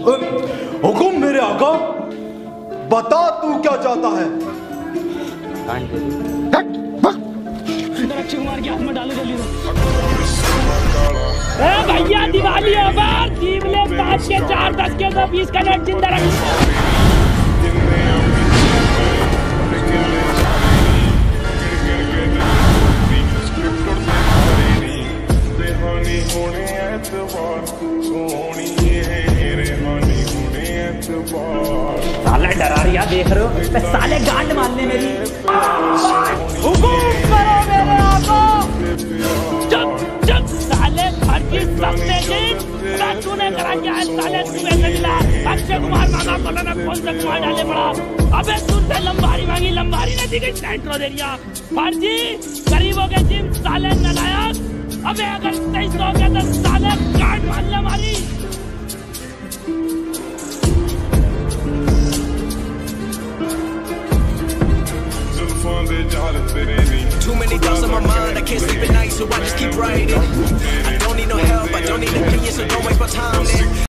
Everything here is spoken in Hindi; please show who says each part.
Speaker 1: हुकुम मेरे आका, बता तू क्या चाहता है।
Speaker 2: अक्षय कुमार के हाथ में डालो जल्दी। भैया दिवाली ऑफर, जीवले 5 के 4 10 के 20 का नोट जिंदा रखो। साला डरारिया देख रहे हो, मैं साले गांड मारने मेरी। हुकुम करो मेरे आका। चुप चुप साले, फर्जी सबसे जीत मैं तूने करा क्या है साले, तू ऐसे मिला। अक्षय कुमार मांगा बोला ना, कौन सा कुमार डाले पड़ा। अबे तुझसे लंबारी मांगी, लंबारी ने दी गई सेंट्रो दे दिया। फर्जी गरीबों के जिम साले नलायक। अबे अगर 23 हो गया तो साले गांड मार ले हमारी।
Speaker 3: Too many thoughts on my mind, I can't sleep at night, so I just keep writing.